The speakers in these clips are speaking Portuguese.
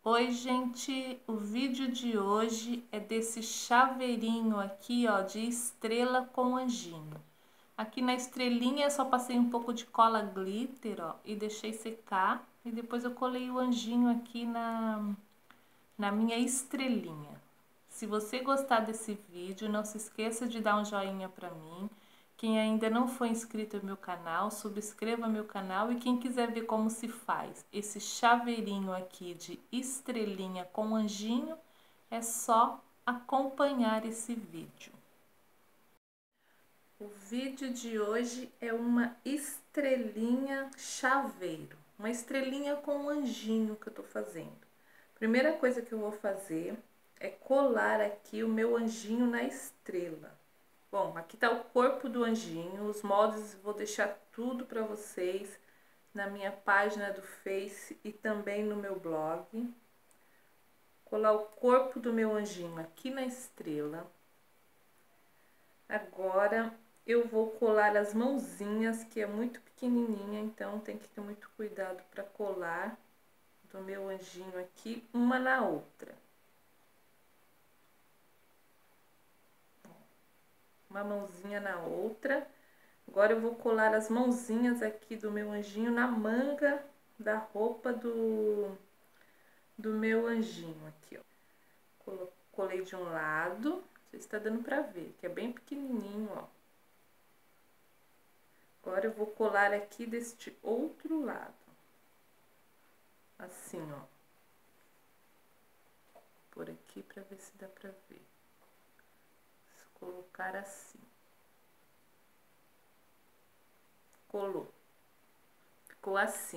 Oi, gente, o vídeo de hoje é desse chaveirinho aqui, ó, de estrela com anjinho. Aqui na estrelinha eu só passei um pouco de cola glitter, ó, e deixei secar. E depois eu colei o anjinho aqui na minha estrelinha. Se você gostar desse vídeo, não se esqueça de dar um joinha pra mim. Quem ainda não foi inscrito no meu canal, subscreva meu canal, e quem quiser ver como se faz esse chaveirinho aqui de estrelinha com anjinho, é só acompanhar esse vídeo. O vídeo de hoje é uma estrelinha chaveiro, uma estrelinha com um anjinho que eu tô fazendo. Primeira coisa que eu vou fazer é colar aqui o meu anjinho na estrela. Bom, aqui tá o corpo do anjinho, os moldes vou deixar tudo para vocês na minha página do Face e também no meu blog. Colar o corpo do meu anjinho aqui na estrela. Agora eu vou colar as mãozinhas, que é muito pequenininha, então tem que ter muito cuidado para colar do meu anjinho aqui uma na outra. Uma mãozinha na outra. Agora eu vou colar as mãozinhas aqui do meu anjinho na manga da roupa do meu anjinho aqui, ó. Colei de um lado, não sei se tá dando pra ver, que é bem pequenininho, ó. Agora eu vou colar aqui deste outro lado. Assim, ó. Por aqui pra ver se dá pra ver. Vou colocar assim. Colou. Ficou assim.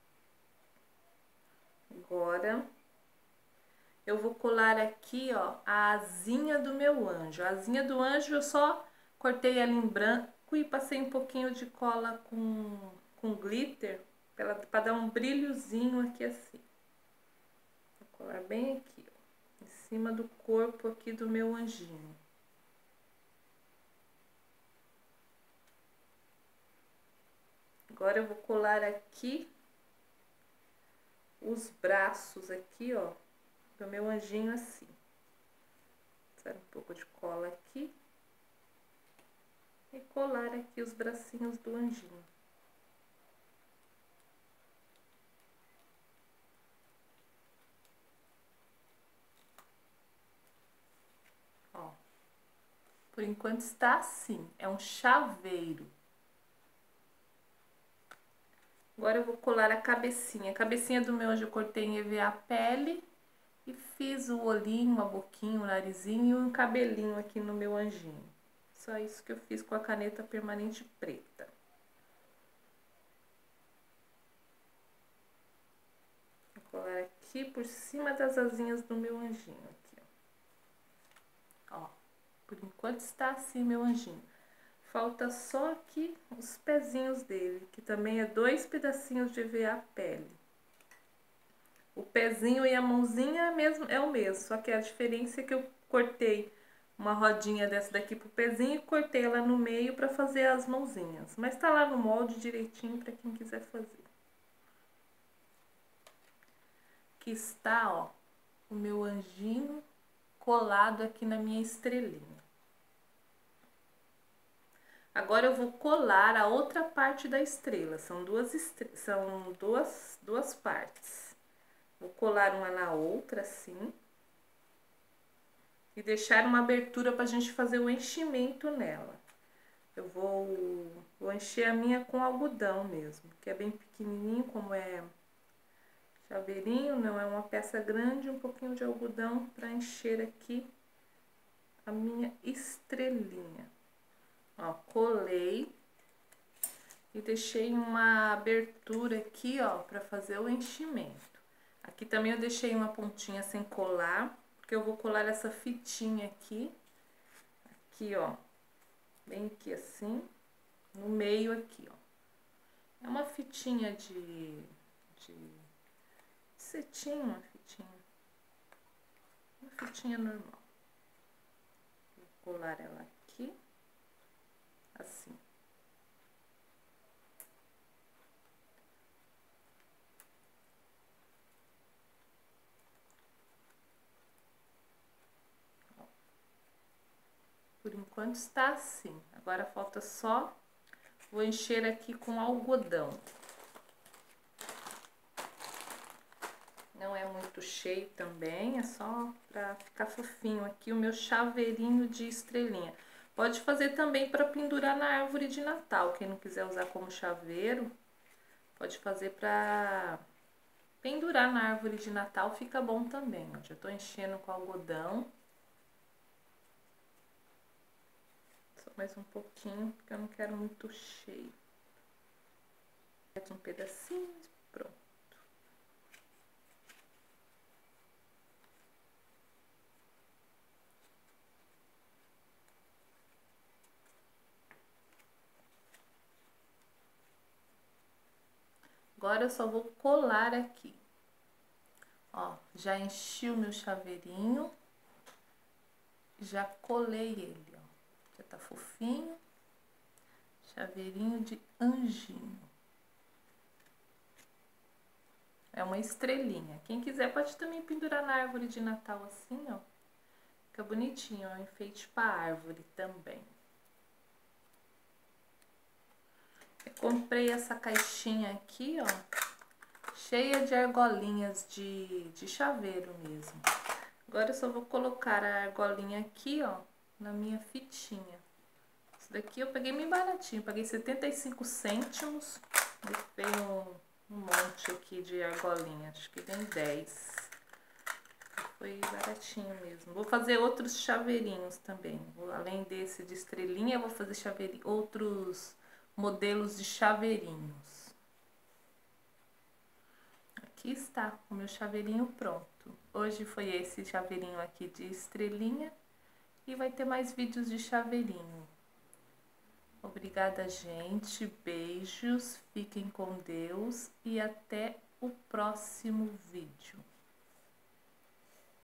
Agora eu vou colar aqui, ó, a asinha do meu anjo. A asinha do anjo eu só cortei ela em branco e passei um pouquinho de cola com glitter para dar um brilhozinho aqui assim. Vou colar bem aqui, ó, em cima do corpo aqui do meu anjinho. Agora eu vou colar aqui os braços aqui, ó, do meu anjinho assim. Passar um pouco de cola aqui. E colar aqui os bracinhos do anjinho. Ó. Por enquanto está assim, é um chaveiro. Agora eu vou colar a cabecinha. A cabecinha do meu anjo eu cortei em EVA pele e fiz o olhinho, a boquinha, o narizinho e um cabelinho aqui no meu anjinho. Só isso que eu fiz com a caneta permanente preta. Vou colar aqui por cima das asinhas do meu anjinho. Aqui, ó. Por enquanto está assim meu anjinho. Falta só aqui os pezinhos dele, que também é 2 pedacinhos de EVA pele. O pezinho e a mãozinha é o mesmo, só que a diferença é que eu cortei uma rodinha dessa daqui pro pezinho e cortei ela no meio para fazer as mãozinhas. Mas tá lá no molde direitinho para quem quiser fazer. Aqui está, ó, o meu anjinho colado aqui na minha estrelinha. Agora eu vou colar a outra parte da estrela. São duas partes. Vou colar uma na outra, assim. E deixar uma abertura pra gente fazer o enchimento nela. Eu vou encher a minha com algodão mesmo, que é bem pequenininho, como é chaveirinho, não é uma peça grande, um pouquinho de algodão pra encher aqui a minha estrelinha. Ó, colei e deixei uma abertura aqui, ó, pra fazer o enchimento. Aqui também eu deixei uma pontinha sem colar, porque eu vou colar essa fitinha aqui, ó, bem aqui assim, no meio aqui, ó. É uma fitinha de cetim, uma fitinha normal. Vou colar ela aqui, assim. Por enquanto está assim. Agora falta só, vou encher aqui com algodão. Não é muito cheio também, é só pra ficar fofinho aqui o meu chaveirinho de estrelinha. Pode fazer também para pendurar na árvore de Natal. Quem não quiser usar como chaveiro, pode fazer para pendurar na árvore de Natal, fica bom também. Ó, já tô enchendo com algodão. Só mais um pouquinho, porque eu não quero muito cheio. Mais um pedacinho, pronto. Agora eu só vou colar aqui. Ó, já enchi o meu chaveirinho. Já colei ele, ó. Já tá fofinho. Chaveirinho de anjinho. É uma estrelinha. Quem quiser pode também pendurar na árvore de Natal assim, ó. Fica bonitinho, ó. Enfeite pra árvore também. Eu comprei essa caixinha aqui, ó. Cheia de argolinhas de chaveiro mesmo. Agora eu só vou colocar a argolinha aqui, ó, na minha fitinha. Isso daqui eu peguei bem baratinho, paguei 75 cêntimos. Veio um monte aqui de argolinha, acho que vem 10. Foi baratinho mesmo. Vou fazer outros chaveirinhos também. Além desse de estrelinha, eu vou fazer outros modelos de chaveirinhos. Aqui está o meu chaveirinho pronto. Hoje foi esse chaveirinho aqui de estrelinha e vai ter mais vídeos de chaveirinho. Obrigada, gente. Beijos, fiquem com Deus e até o próximo vídeo.